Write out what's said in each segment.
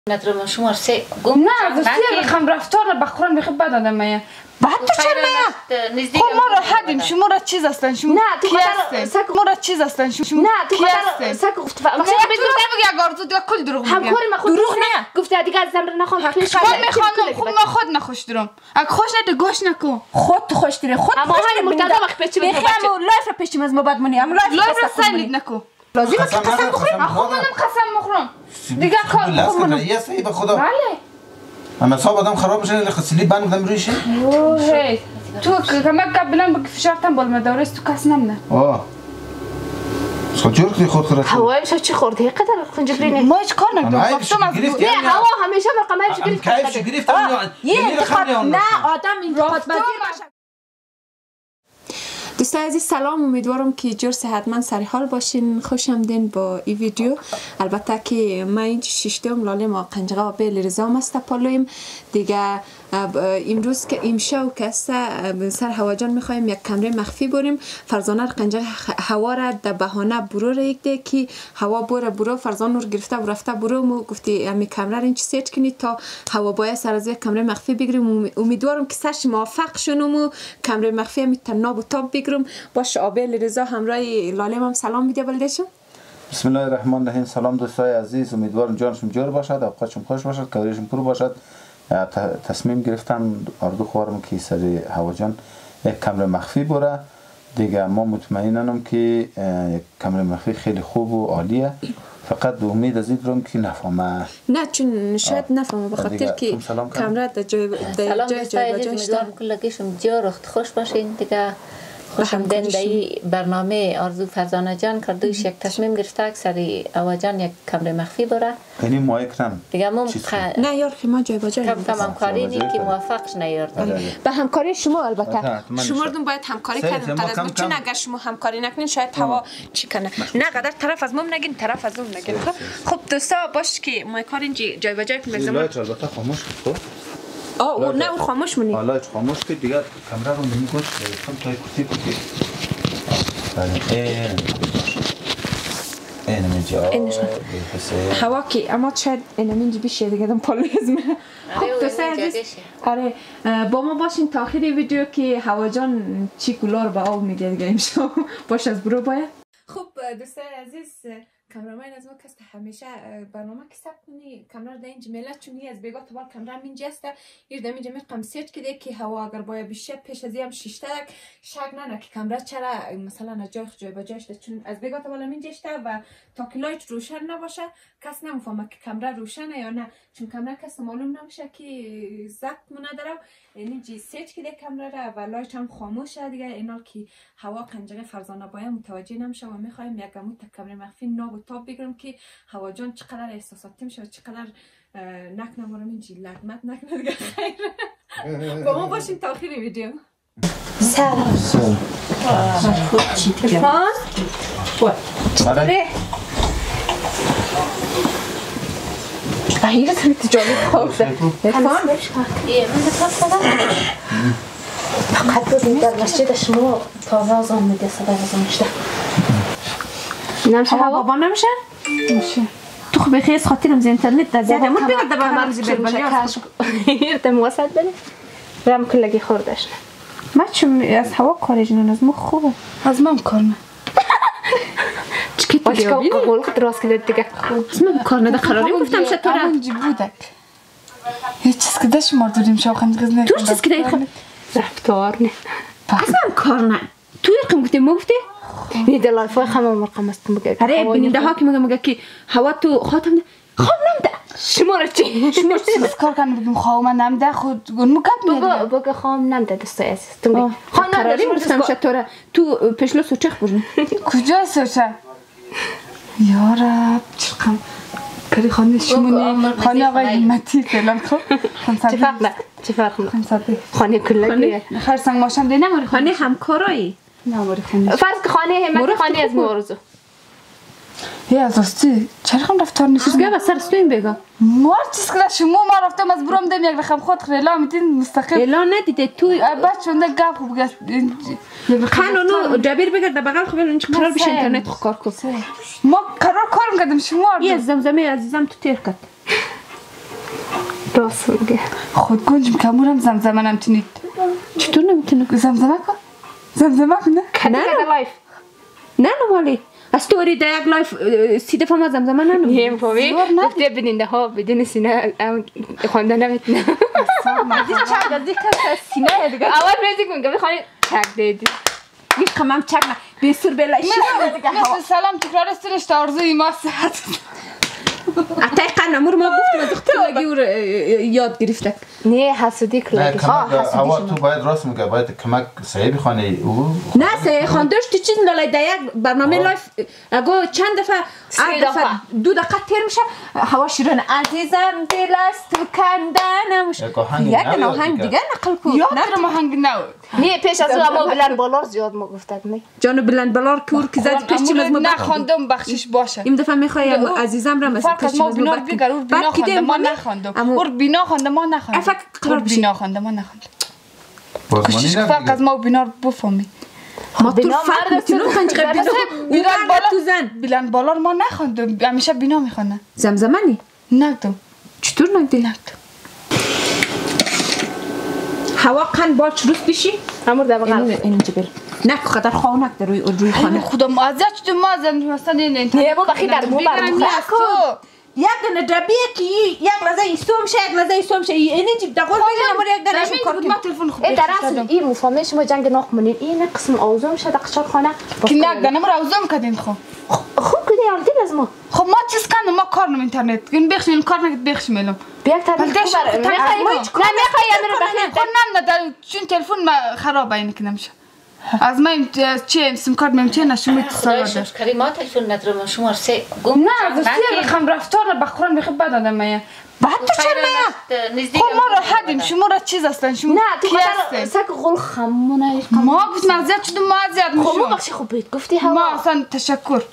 ندارم شما سه گم نه دوستی بخوام رفتار بخورم بخوام بد آدمه بعد تو چرا خب ما را حدیم شما را چیز هستن شما نه تو خاطر ما را چیز هستن شما نه تو خاطر سگ گفت مثلا بگو یا گارزو دیگه کل دروغ میگه همکار ما خود دروغ نه گفته دیگه از زمر نخوام خب میخوام خب ما خود نخوش دارم اگه خوش نده گوش نکن خود تو خوش داری خود اما های متدا وقت پیچیم بخیام لایف را پیچیم از ما بعد منی اما لایف را سنید نکن لازم است قسم بخوریم خب منم قسم بخورم دیگه کار خب منم رئیس به خدا بله اما صاحب آدم خراب میشه خسیلی بند بدم رویش اوه تو کمک قبلا به فشارتم بال مدارس تو کس نمونه آه خود جور کردی خود خورد هوای میشه چی خورده یک قدر خنجبرینه ما هیچ کار نکردم گفتم از نه هوا همیشه مرقمه چی گرفت کیف چی گرفت یه انتقاد نه آدم انتقاد پذیر باشه. دوستای عزیز سلام، امیدوارم که جور صحتمند سر حال باشین. خوش آمدین با این ویدیو. البته که ما این ششم لاله ما قنجقه و بیل رضا است پالویم دیگه. امروز که امشب که است سر هوا جان میخوایم یک کمره مخفی بریم. فرزانه قنجقه هوا را در بهانه برو را یک ده که هوا برو فرزانه رو گرفته و رفته برو مو گفتی امی کمره را اینچ سیت کنید تا هوا باید سر از یک کمره مخفی بگیریم. امیدوارم که سرش موافق شونم و کمره مخفی می تناب و تاب بگیرم. باش آبیل رضا همراه لاله هم سلام میده بلدشون. بسم الله الرحمن الرحیم. سلام دوستای عزیز، امیدوارم جانشون جور باشد، اوقاتشون خوش باشد، کاریشون پر باشد. تصمیم گرفتم آرزو خوارم که سر هوا جان یک کمره مخفی بره دیگه. ما مطمئنم که یک کمره مخفی خیلی خوب و عالیه، فقط امید از این دارم که نفهمه. نه چون شاید نفهمه به خاطر که کمره در جای امیدوارم کلگیشون جور خوش باشین دیگه. خوش آمدین در این برنامه آرزو فرزانه جان کردوش یک تصمیم گرفته که سری هوا جان یک کمره مخفی بره. یعنی مایکرم دیگه نه یار که ما جای بجای کم همکاری نی که موفقش نیاردم. به همکاری شما البته شما رو باید همکاری کردن قدر بود، چون اگر شما همکاری نکنین شاید هوا چی کنه. نه قدر طرف از ما نگین طرف از اون نگین. خب دوستا باش که ما کار اینجا جای بجای کنیم. البته خاموش کن. او نه اون خاموش مونی. حالا خاموش که دیگه کامرا رو نمیگوش کم تای کوتی کوتی. هوا که اما شاید اینم بیشه دیگه دم پالویزم. خب دوستای عزیز آره با ما باشین تا آخر ویدیو که هوا جان چی کلار به آب میده دیگه امشب باش از برو باید. خب دوستای عزیز کامرامان از ما کست همیشه برنامه که ثبت کنی کامرا در اینجا ملت چونی از بیگاه تو بار کامرا اینجا است یه دم اینجا میقم سیت کده که هوا اگر باید بیشه پیش از هم شیشتک شک نه که کامرا چرا مثلا از جای به جایش چون از بیگاه تو بالا اینجا است و تا که لایت روشن نباشه کس نمیفهمه که کامرا روشنه یا نه، چون کامرا کس معلوم نمیشه که ضبط نداره. یعنی جی سیت کده کامرا را و لایت هم خاموشه دیگه. اینا که هوا قنجقه فرزانه باید متوجه نمیشه و میخوایم یک گمو کامرا مخفی ناب تاب بگیرم که هوا جان چقدر احساساتی میشه و چقدر نکنم اینجی لگمت نکنه دیگه. خیر با ما باشین تا آخر ویدیو. سلام تلفن چطوره؟ بحیره تنی تجاوی خواب ده تلفن؟ من دفت دادم فقط بودیم در مسجد شما تازه از آن میده صدای از آن میشته نمیشه هوا بابا نمیشه؟ نمیشه تو خب بخیز خاطرم زی انترنت در زیاده مون بگرد در برنامه زی بربالیاز یرتم واسط بله رم کلگی خوردش ما چون از هوا کاری جنون از ما خوبه از من کار نه چکی تو بیابینی؟ قول خود راست کدید دیگه از من کار نده قراری گفتم شد تو را اونجی بودک هیچ چیز که داشت مردوریم شو خنجگز نه تو چیز که دایی خب رفتار نه از من کار نه تو یکم گفتی ما گفتی؟ نیده لایفای خمه مرقم است مگه اره بیننده ها که مگه که هوا تو خاتم ده خواهم نمده شما را چی؟ شما چیز کار کنم بگیم خواهم من نمده خود گون مکب میده بگه خواهم نمده دسته عزیز تو میگه قراری گفتم شد تو را تو پشلو سوچخ برون کجا سوچه؟ یارب چقم کاری خانه شمونی خانه آقای همتی فعلا خب چه فرق نه چه فرق نه خانه کلگیه خرسنگ ماشم ده نماری خانه همکارایی نماری خانه فرض که خانه همتی خانه از مورزو یه از راستی چرا خم رفتار نیست گه بسر استویم بگم مار چیز که شما ما رفتم از برام دم یک رقم خود خیلا میتین مستقیم اعلان ندیده تو بچه اونده گپ خوب گشت خانونو جبیر بگرد در بغل خوب اینچه قرار بشه اینترنت کار کن ما قرار کارم کردم شما یه زمزمه عزیزم تو تیر کد راست میگه. خود گنجم کمورم زمزمه نمیتونید. چطور نمیتونه؟ زمزمه کن. زمزمه کن نه؟ نه لایف. نه نمالی. از توری در یک لایف 30 دفعه ما زمزمه نمی‌کنیم. فهمی؟ گفته بیننده ها بدون سینه خواندن نمیتونه. مادی چک از دیگه سینه دیگه. اول میزیک میگم بخوای چک دیدی. یک کمم چک نه. بیسور بلای شیرم دیگه. مثل سلام تکرار استرش تا آرزوی ما صحت. اتای قنمور ما گفتیم از اختلاقی او یاد گرفته. نه حسودی کلاگی. اوا تو باید راست میگه باید کمک صحیح بخونی او. نه صحیح خواندش تو چیز لای در یک برنامه لایف اگه چند دفعه دو دقیقه تیر میشه هوا شیرین عزیزم دل است تو کندنم یک آهنگ دیگه نقل کن. یادم آهنگ نو. نه پیش از اون ما بلند بالار زیاد ما گفتم نه. جانو بلند بالار کور که زد پیش چی مزمو نخوندم بخشش باشه. این دفعه میخوایم عزیزم را مثلا فرق ما بینا بگیر اور بینا خوندم ما نخوندم. اور بینا خوندم ما نخوندم. اور بینا خوندم ما نخوندم. بازمانی فرق از ما بینا بفهمی. ما تو فرق میتونم خنجر بلند بالار ما نخوندم. همیشه بینا میخونن. زمزمانی؟ نگدم. چطور نگدی؟ هوا قن بال چروس بشی؟ امور در بغل. اینجا بر. نه خدر خوانک در روی خانه. خدا معذرت شدم ما زن مثلا این. نه با بخی در مو بر. یک دونه دربیه که یک لحظه ایستوم شه یک لحظه ایستوم شه اینی جیب دقیق بگیرم و یک دانش کار کنم. ما تلفن خوب. در اصل این مفهوم شما جنگ ناخمنین این قسم آوزم شد قشار خانه. که نه دانم را آوزم کردین خو. خوب کدی آردی از ما. خب ما چیز کنم ما کارم اینترنت. این بخشیم کار نکرد بخشیمم. بیاک تا میخوام. نه میخوای امر بخیر. خب نه چون تلفن ما خرابه اینه که نمیشه. از من چه سیم کارت ممکن نشون اتصال داشت. شکری ما تلفن ندارم شما سه گم. نه دوستی بخوام رفتار بخورم بخوام بد آدم میه. بعد تو چرا؟ خب ما را حدیم شما را چیز هستن شما. نه تو خاطر سگ غل خمونه. ما گفت معذرت شدم معذرت میشم. خب ما بخشی خوب بید گفتی هوا. ما اصلا تشکر.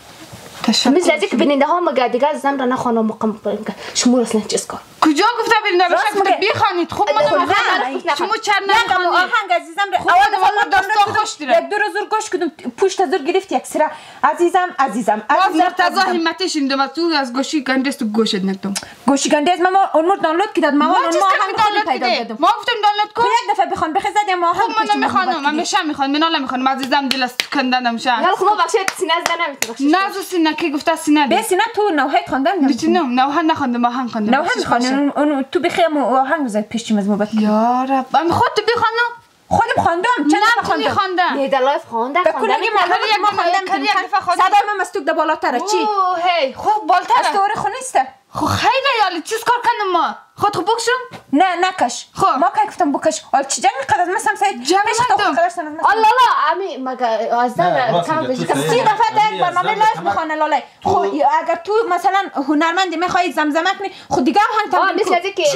مثل از اینکه بیننده ها مگه دیگه از زمرا نخوانم مقام شما اصلا چیز کار. کجا گفته بیننده باشم بخوانید خب من نمیخوام. شما چرا نخوانید؟ آهنگ عزیزم را اول دستا خوش دیره. یک دو روز گوش کردم پشت زور گرفت یک سر عزیزم باز مرتضی همتش این دم تو از گوشی گندست تو گوشت نکردم. گوشی گندست ما اون مورد دانلود کردم ما آهنگ پیدا کردم. ما گفتم دانلود کن. یک دفعه بخوان بخزد ما آهنگ. خب من نمیخوام همیشه میخوام من نمیخوام عزیزم دل است کندنم شه. نه خب ما بخشید سینه زدن نمیتونم. نه از سینه کی گفته سینه. به سینه تو نوحه خواندن میتونم نوحه نخوندم آهنگ خواندم. نوحه میخوانم اون تو بخیم آهنگ بزن پیش از موبایل. یا رب من خودت بخوانم. خودم خواندم چند دفعه خواندم. نه در لایف خواندم. کلگی ما خواندم صدای من مستوک در بالاتره چی؟ اوه هی خب بالاتر است دوره خونیسته. خب خیلی یالی چیز کار کنم ما خود خوب بکشم نه نکش ما که گفتم بکش آل چی جنگ قدر مثلا سید جنگ الله لا امی مگه از در کم بجی که 30 دفعه در برنامه لایف میخوانه لاله خب اگر تو مثلا هنرمندی میخوای زمزمه کنی خود دیگه هم تمام مثل از اینکه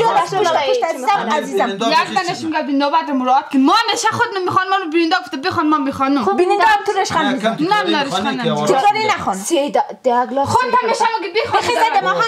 عزیزم یک دانش میگه نوبت مراعات کن ما همیشه خود نمیخوان ما بیننده گفته بخوان ما میخوانم بیننده هم تو رش خان نه نرش خانم چطوری نخوان سید دیاگلاس خود همیشه میگه بخوان بخزد ما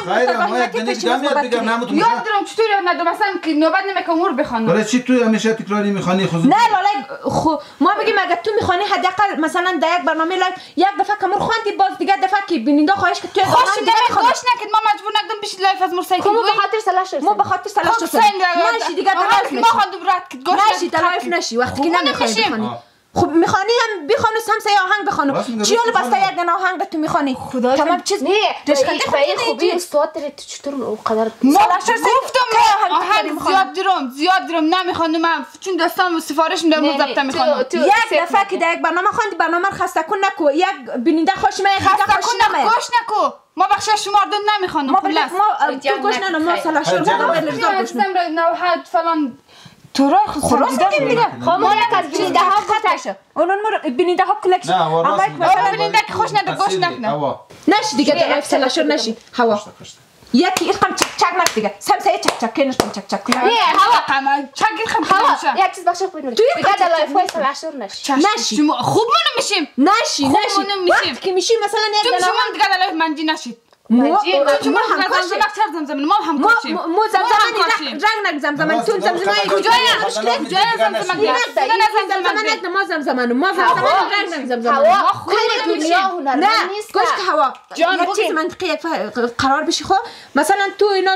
هم یاد دارم چطوری یاد ندارم مثلا که نوبت نمیکنم مور بخوانم برای چی تو همیشه تکراری میخوانی خود نه لاله خو ما بگیم اگه تو میخوانی حداقل مثلا در یک برنامه لایف یک دفعه کمر خواندی باز دیگه دفعه که بیننده خواهش که تو خوش نکرد ما مجبور نکردم پیش لایف از مرسای ما به خاطر سلاش ما به خاطر سلاش شد نشی دیگه لایف ما خواندم رات که گوش نشی لایف نشی وقتی که نمیخوای بخوانی خب میخوانی هم بخوانو سمسه آهنگ بخوانو چیول بسته یک دونه آهنگ تو میخوانی تمام چیز نه خوبی استاد داره تو چطور اونقدر ما گفتم آهنگ زیاد درم نمیخوانم من چون دستام سفارش میدم مزبط میخوانم یک دفعه که در یک برنامه خواندی برنامه خسته کن نکو یک بیننده خوش میاد خسته کن نکو گوش نکو ما بخش شمار داد نمیخوانم ما تو گوش نه ما سلاشور ما حد فلان تو راه خلاص کنیم دیگه خب ما یک از بیننده ها خطشه اون بیننده ها کلکش اما بیننده که خوش نده گوش نکنه نشی دیگه در لایف سلاشور نشی هوا یکی اقام چک نک دیگه سمسه چک کنش چک نه هوا قمر چک هوا یک چیز بخش ببینید دیگه در لایف وای سلاشور نشی خوب منو میشیم نشی وقتی که میشی مثلا یک شما دیگه در لایف منجی نشید ما رنگ زمزمه تو زمزمه کجای زمزمه ما زمزمه رنگ زمزمه کل دنیا هنرمند نیست گوش که هوا یک چیز منطقی قرار بشی خب مثلا تو اینا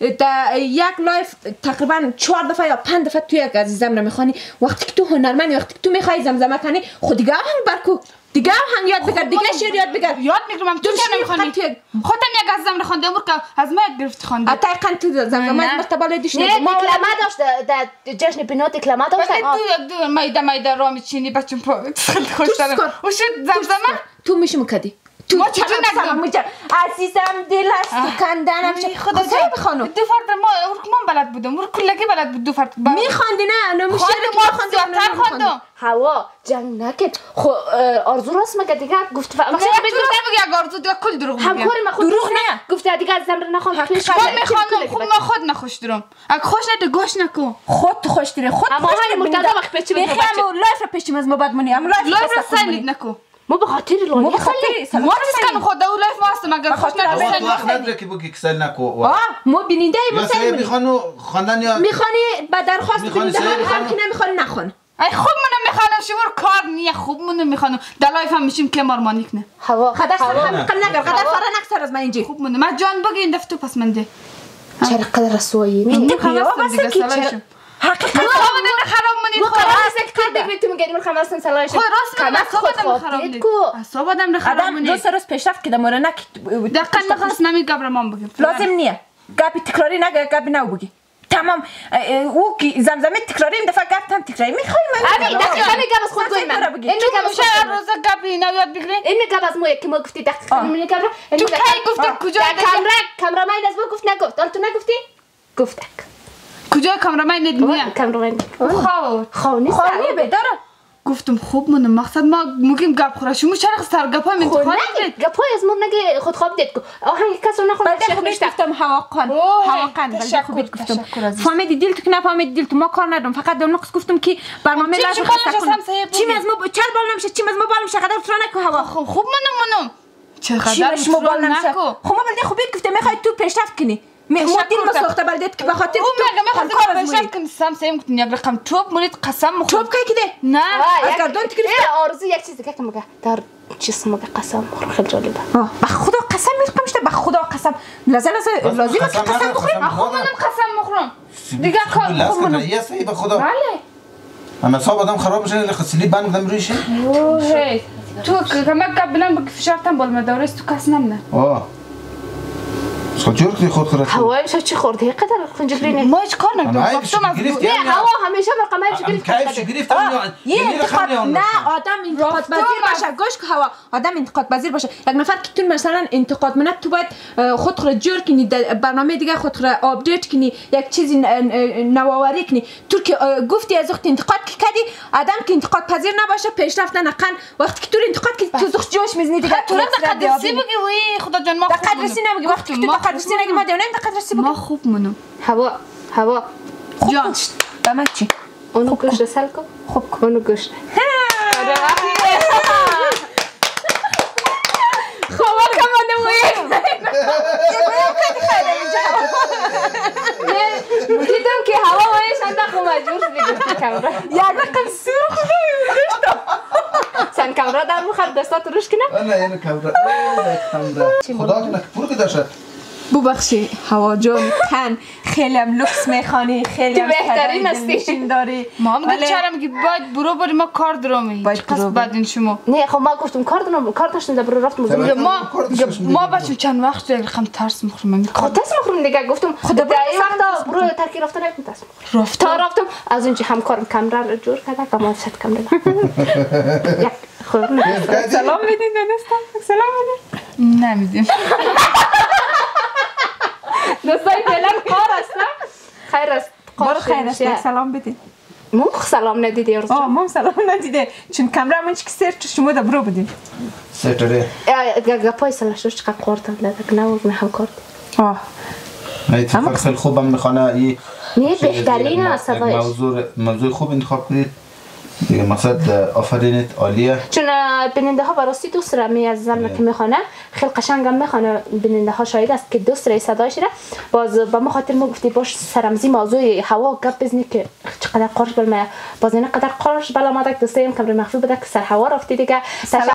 یک لایف تقریبا 4 دفعه یا 5 دفعه تو یک از زمزمه میخوانی وقتی که تو هنرمندی وقتی که تو میخوای زمزمه کنی خود دیگه هم برکو دیگه هم یاد بگیر دیگه شعر یاد بگیر یاد میگیرم تو چه نمیخوانی خودم یک از زمزمه خوندم که از ما یاد گرفت خوندم اتاقا تو زمزمه مرتبه دیش نه کلمه داشت در جشن پینات کلمه داشت تو مایده را میچینی بچم خوش دارم و شد زمزمه تو میشه مکدی تو ما چطور نگم عزیزم دل است تو کندنم خدا چه بخوانم دو فرد ما بلد بودم کلگی بلد بود دو فرد میخواندی نه نمیشه خواندم هوا جنگ نکن خو آرزو راست مگه دیگه گفت تو راست بگی اگه آرزو دیگه کل دروغ میگه همکار ما خود دروغ نه گفت دیگه از زمر نخوام پیش میخوانم خب ما خود نخوش دارم اگه خوش نده گوش نکن خود خوش داره خود اما های متدا وقت پیچ بخیر لایف را پیچ از ما بعد منی ام لایف را سنید نکن مو بخاطر لونی ما تسكن خود اول لایف واسه مگر خوش نده وقت نداره که بگی کسل نکو ما بیننده یا سه میخوانو خواندن یا میخوانی با درخواست بیننده هر کی نمیخوانی نخون ای خوب منو میخوانم شما کار نیه خوب منو میخوانم در لایف هم میشیم که مارمانیک نه هوا خدا سر هم نگر خدا فرا نکسر از من اینجی خوب منو ما جان بگی این دفتو پس من ده چرا قدر رسوایی می خلاص دیگه سلامشم حقیقت ما خراب منی خلاص که دیگه تو میگی من خلاص سلامش خود خراب کو اصلا آدم خراب منی دو سر پیشرفت که دماره نک دقیقاً نخواست نمیگم من بگم لازم نیه گپی تکراری نگه گپی نو بگی تمام او کی زمزمه تکراری این دفعه گپ هم تکراری میخوای من ابی دقیقاً میگم از خود گوی من این میگم شهر روزا گپی نو یاد بگیری این میگم از مو که ما گفتی دقیقاً میگم تو کی گفتی کجا کامرامین از ما گفت نگفت تو نگفتی گفتک کجا کامرامین ندیه کامرامین خونی بداره گفتم خوب من مقصد ما میگیم گپ خورا شما چرا سر گپای من انتخاب کنید گپای از ما نگه خود خواب دید آهنگ کس رو نخوند بلده خوبیت گفتم هواقان بلده خوبیت گفتم فهمیدی دل تو که نفهمیدی دل تو ما کار ندارم فقط در نقص گفتم که برنامه لازم خسته کنم چیم از ما چرا بال نمیشه چیم از ما بال میشه قدر تو نکو هوا خوب منم چقدر شما بال نمیشه خب ما بلده خوبیت گفتم میخوای تو پیشرفت کنی مودین مسوخته بلدت که بخاطر تو کار از مولید کنم سم کنم یک رقم توپ مولید قسم مخورم توپ که کده نه از گردون تکریف آرزو یک چیز دیگه که مگه در چیز مگه قسم مخورم خیلی جالبه به خدا قسم میخورم به خدا قسم لازم که قسم بخوریم خب منم قسم مخورم دیگه کار خوب منم یه صحیح به خدا بله اما صاحب آدم خراب میشه خسیلی بند دم رویشه اوه تو کمک قبلا به فشارتم بال مدارس تو کس نمونه خود خود خورد هوای شو چی خورده قدر خنجبرینه ما هیچ کار نکردم گفتم از نه هوا همیشه رقمش گرفت یه انتقاد نه آدم انتقاد پذیر باشه گوش که هوا آدم انتقاد پذیر باشه یک نفر که تو مثلا انتقاد منه تو باید خود خود جور کنی برنامه دیگه خود خود آپدیت کنی یک چیزی نوآوری کنی تو که گفتی از وقت انتقاد کردی آدم که انتقاد پذیر نباشه پیشرفت نکنه وقتی که تو انتقاد که تو زخ جوش میزنی دیگه تو قدرسی بگی وی خدا جان ما قدرسی نمیگی وقتی که قدرسی نگی ما دیونه قدرسی بگی ما خوب منم هوا جان دامن چی اونو گوش رسل کن خوب اونو گوش خبر کمان نمویه دیدم که هوا وایش انداخت مجبور بگیرد کامرا یک رقم سرخ سن کامرا در مخر دستات روش کنه نه اینو کامرا خدا کنه پول که داشته ببخشی هوا جان تن خیلی هم لوکس میخوانی خیلی هم بهترین هستی داری ما هم چرا میگی باید برو ما کار دارم قصد بدین شما نه خب ما گفتم کار داشتم برو رفتم ما بچه چند وقت رقم ترس میخورم ترس میخورم دیگه گفتم خدا وقتا برو ترکی رفتن نکنم ترس رفتم از اونجا همکارم کامرا رو جور کرده که ما صد کامرا سلام میدین دانستم سلام میدین نمیدیم دوستای فعلا کار هستم خیر است برو خیر است سلام بدین مو سلام ندیدی ارزو ما سلام ندیده چون کامرا من چی سرچ شما دا برو بدین سرچره گپای سلاشش چقدر قورتم لذت نور هم کار نه تو خیلی خوبم میخوانه نه بهترین است موضوع خوب انتخاب کنید دیگه مقصد آفرینت عالیه چون بیننده ها براستی دوست را می از زن که میخوانه خیلی قشنگ هم میخوانه بیننده ها شاید است که دوست را صدایش را باز به ما خاطر ما گفتی باش سرمزی موضوع هوا گپ بزنی که چقدر قارش بلمه باز این قدر قارش بلا مادک دوستایم کمر مخفی بده که سر هوا رفتی دیگه